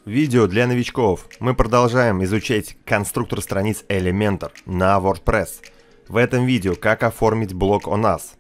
Видео для новичков. Мы продолжаем изучать конструктор страниц Elementor на WordPress. В этом видео как оформить блок о нас.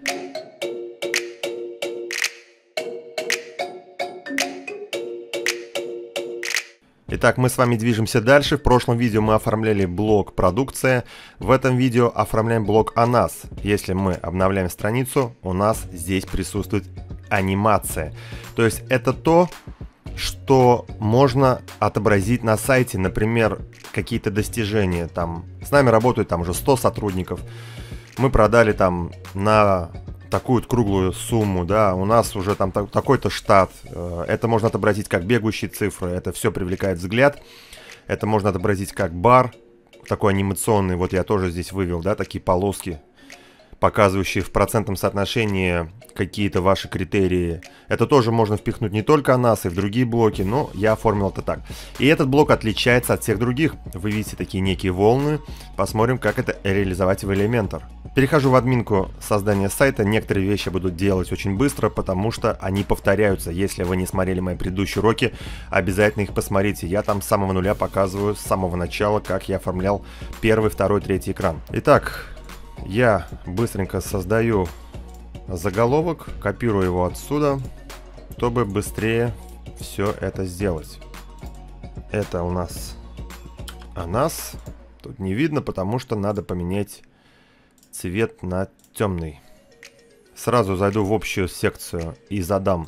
Итак, мы с вами движемся дальше. В прошлом видео мы оформляли блок продукция. В этом видео оформляем блок о нас. Если мы обновляем страницу, у нас здесь присутствует анимация. То есть это то, что можно отобразить на сайте, например, какие-то достижения. Там с нами работают там уже 100 сотрудников. Мы продали там на такую круглую сумму, да, у нас уже там такой-то штат. Это можно отобразить как бегущие цифры, это все привлекает взгляд. Это можно отобразить как бар, такой анимационный, вот я тоже здесь вывел, да, такие полоски, показывающие в процентном соотношении какие-то ваши критерии. Это тоже можно впихнуть не только о нас, и в другие блоки, но я оформил это так. И этот блок отличается от всех других. Вы видите такие некие волны. Посмотрим, как это реализовать в Elementor. Перехожу в админку создания сайта. Некоторые вещи буду делать очень быстро, потому что они повторяются. Если вы не смотрели мои предыдущие уроки, обязательно их посмотрите. Я там с самого нуля показываю, с самого начала, как я оформлял первый, второй, третий экран. Итак, я быстренько создаю заголовок, копирую его отсюда, чтобы быстрее все это сделать. Это у нас о нас. Тут не видно, потому что надо поменять цвет на темный. Сразу зайду в общую секцию и задам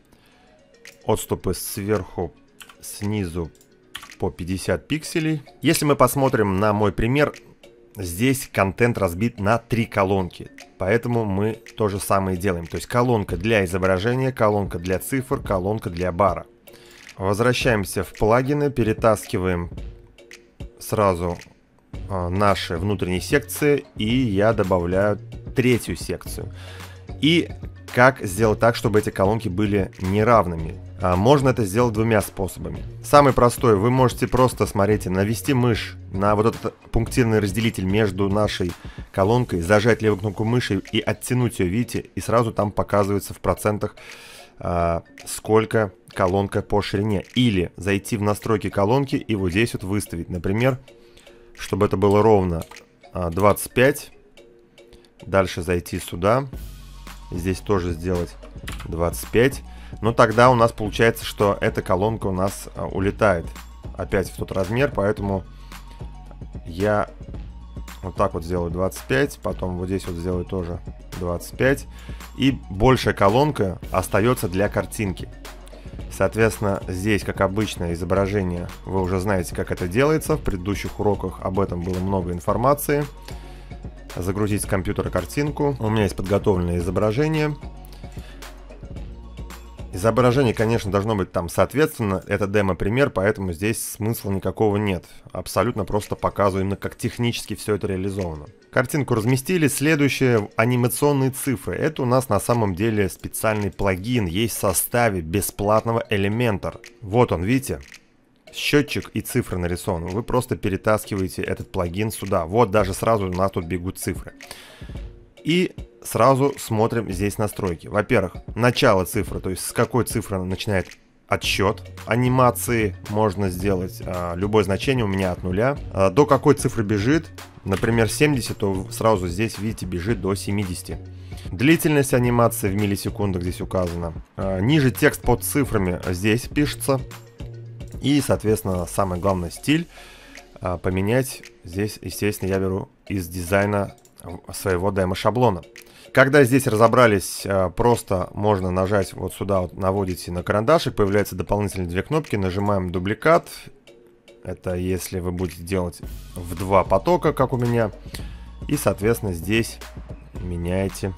отступы сверху, снизу по 50 пикселей. Если мы посмотрим на мой пример, здесь контент разбит на 3 колонки, поэтому мы то же самое делаем. То есть колонка для изображения, колонка для цифр, колонка для бара. Возвращаемся в плагины, перетаскиваем сразу наши внутренние секции, и я добавляю третью секцию. И как сделать так, чтобы эти колонки были неравными? Можно это сделать двумя способами. Самый простой, вы можете просто, смотрите, навести мышь на вот этот пунктирный разделитель между нашей колонкой, зажать левую кнопку мыши и оттянуть ее, видите, и сразу там показывается в процентах, сколько колонка по ширине. Или зайти в настройки колонки и вот здесь вот выставить, например, чтобы это было ровно 25. Дальше зайти сюда, здесь тоже сделать 25. Но тогда у нас получается, что эта колонка у нас улетает опять в тот размер, поэтому я вот так вот сделаю 25, потом вот здесь вот сделаю тоже 25, и большая колонка остается для картинки. Соответственно, здесь, как обычно, изображение, вы уже знаете, как это делается, в предыдущих уроках об этом было много информации. Загрузить с компьютера картинку, у меня есть подготовленное изображение. Изображение, конечно, должно быть там соответственно, это демо-пример, поэтому здесь смысла никакого нет. Абсолютно просто показываю именно, как технически все это реализовано. Картинку разместили. Следующее, анимационные цифры. Это у нас на самом деле специальный плагин, есть в составе бесплатного Elementor. Вот он, видите? Счетчик и цифры нарисованы. Вы просто перетаскиваете этот плагин сюда. Вот даже сразу у нас тут бегут цифры. И сразу смотрим здесь настройки. Во-первых, начало цифры, то есть с какой цифры начинает отсчет. Анимации можно сделать любое значение, у меня от 0. До какой цифры бежит, например 70, то сразу здесь, видите, бежит до 70. Длительность анимации в миллисекундах здесь указана. Ниже текст под цифрами здесь пишется. И, соответственно, самое главное, стиль поменять. Здесь, естественно, я беру из дизайна своего демо-шаблона. Когда здесь разобрались, просто можно нажать вот сюда, вот наводите на карандашик, появляются дополнительные 2 кнопки, нажимаем дубликат. Это если вы будете делать в 2 потока, как у меня. И, соответственно, здесь меняете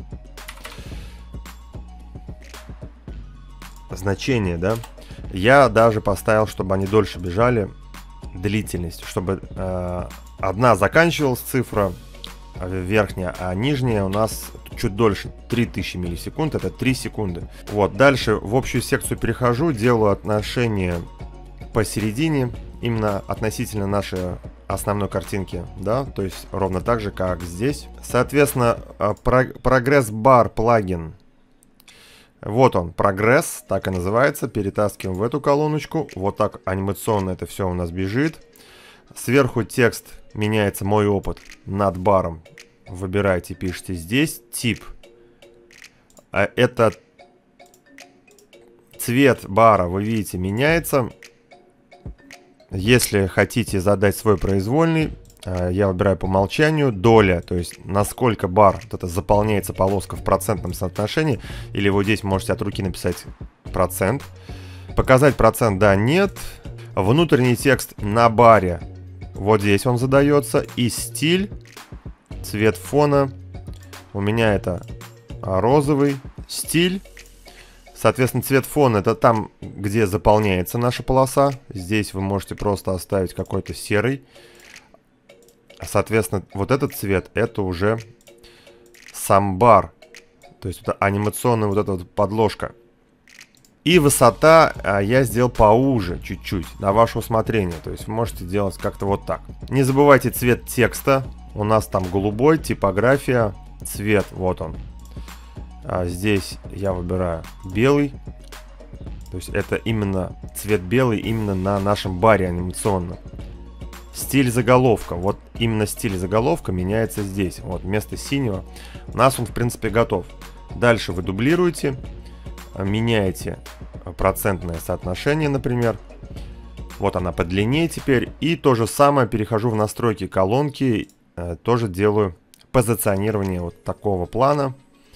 значение, да. Я даже поставил, чтобы они дольше бежали, длительность, чтобы одна заканчивалась цифра, верхняя, а нижняя у нас чуть дольше, 3000 миллисекунд, это 3 секунды. Вот, дальше в общую секцию перехожу, делаю отношение посередине, именно относительно нашей основной картинки, да, то есть ровно так же, как здесь. Соответственно, прогресс бар плагин Вот он, прогресс, так и называется. Перетаскиваем в эту колоночку. Вот так анимационно это все у нас бежит. Сверху текст меняется, мой опыт, над баром. Выбираете, пишите здесь. Тип. Это цвет бара, вы видите, меняется. Если хотите задать свой произвольный, я выбираю по умолчанию. Доля, то есть насколько бар, вот это заполняется полоска в процентном соотношении. Или вот здесь можете от руки написать процент. Показать процент, да, нет. Внутренний текст на баре, вот здесь он задается. И стиль, цвет фона, у меня это розовый. Стиль, соответственно, цвет фона это там, где заполняется наша полоса. Здесь вы можете просто оставить какой-то серый. Соответственно, вот этот цвет, это уже сам бар. То есть это анимационная вот эта вот подложка. И высота я сделал поуже чуть-чуть, на ваше усмотрение. То есть вы можете делать как-то вот так. Не забывайте цвет текста. У нас там голубой, типография, цвет, вот он. Здесь я выбираю белый. То есть это именно цвет белый именно на нашем баре анимационном. Стиль заголовка. Вот именно стиль заголовка меняется здесь. Вот вместо синего. У нас он в принципе готов. Дальше вы дублируете. Меняете процентное соотношение, например. Вот она по длине теперь. И то же самое перехожу в настройки колонки. Тоже делаю позиционирование вот такого плана.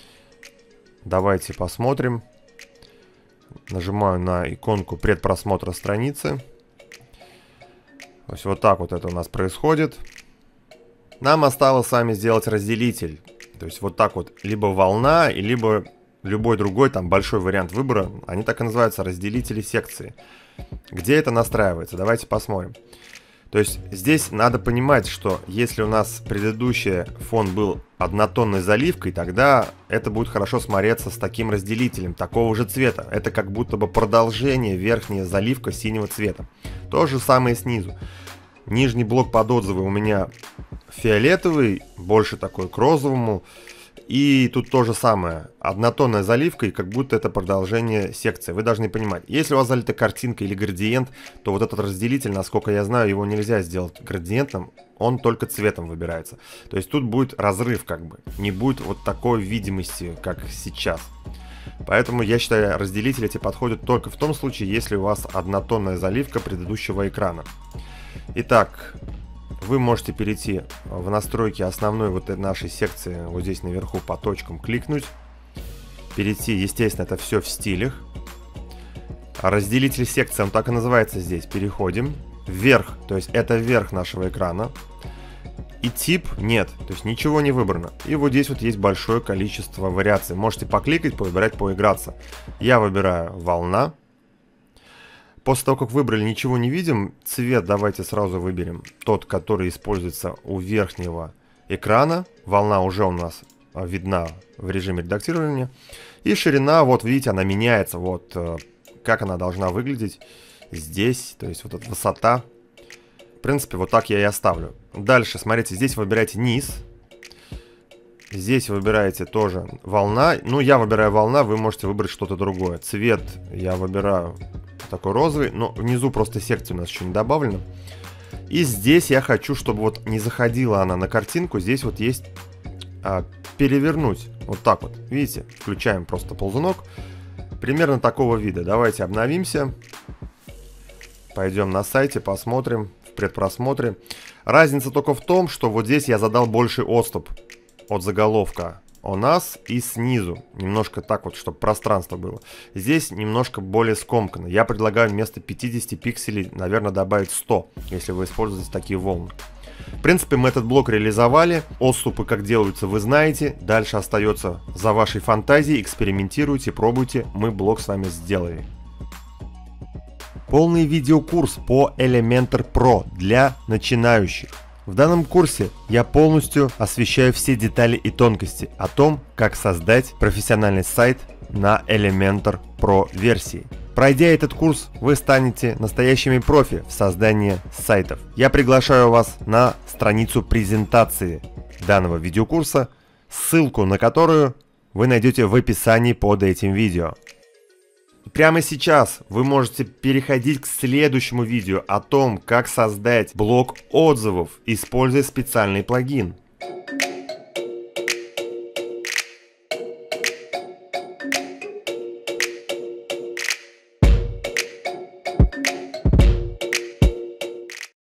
Давайте посмотрим. Нажимаю на иконку предпросмотра страницы. То есть вот так вот это у нас происходит. Нам осталось с вами сделать разделитель. То есть вот так вот. Либо волна, либо любой другой там большой вариант выбора. Они так и называются, разделители секции. Где это настраивается? Давайте посмотрим. То есть здесь надо понимать, что если у нас предыдущий фон был однотонной заливкой, тогда это будет хорошо смотреться с таким разделителем, такого же цвета. Это как будто бы продолжение, верхняя заливка синего цвета. То же самое снизу. Нижний блок под отзывы у меня фиолетовый, больше такой к розовому. И тут то же самое. Однотонная заливка, и как будто это продолжение секции. Вы должны понимать, если у вас залита картинка или градиент, то вот этот разделитель, насколько я знаю, его нельзя сделать градиентом. Он только цветом выбирается. То есть тут будет разрыв как бы. Не будет вот такой видимости, как сейчас. Поэтому я считаю, разделители эти подходят только в том случае, если у вас однотонная заливка предыдущего экрана. Итак, вы можете перейти в настройки основной вот нашей секции, вот здесь наверху по точкам кликнуть. Перейти, естественно, это все в стилях. Разделитель секции, он так и называется здесь. Переходим. Вверх, то есть это верх нашего экрана. И тип нет, то есть ничего не выбрано. И вот здесь вот есть большое количество вариаций. Можете покликать, повыбирать, поиграться. Я выбираю волна. После того, как выбрали, ничего не видим. Цвет давайте сразу выберем. Тот, который используется у верхнего экрана. Волна уже у нас видна в режиме редактирования. И ширина, вот видите, она меняется. Вот как она должна выглядеть здесь. То есть вот эта высота. В принципе, вот так я и оставлю. Дальше, смотрите, здесь выбираете низ. Здесь выбираете тоже волна. Ну, я выбираю волна, вы можете выбрать что-то другое. Цвет я выбираю такой розовый, но внизу просто секция у нас еще не добавлена. И здесь я хочу, чтобы вот не заходила она на картинку. Здесь вот есть перевернуть. Вот так вот, видите, включаем просто ползунок. Примерно такого вида. Давайте обновимся. Пойдем на сайте, посмотрим в предпросмотре. Разница только в том, что вот здесь я задал больший отступ от заголовка у нас и снизу. Немножко так вот, чтобы пространство было. Здесь немножко более скомканно. Я предлагаю вместо 50 пикселей, наверное, добавить 100, если вы используете такие волны. В принципе, мы этот блок реализовали. Отступы как делаются, вы знаете. Дальше остается за вашей фантазией. Экспериментируйте, пробуйте. Мы блок с вами сделали. Полный видеокурс по Elementor Pro для начинающих. В данном курсе я полностью освещаю все детали и тонкости о том, как создать профессиональный сайт на Elementor Pro версии. Пройдя этот курс, вы станете настоящими профи в создании сайтов. Я приглашаю вас на страницу презентации данного видеокурса, ссылку на которую вы найдете в описании под этим видео. Прямо сейчас вы можете переходить к следующему видео о том, как создать блок отзывов, используя специальный плагин.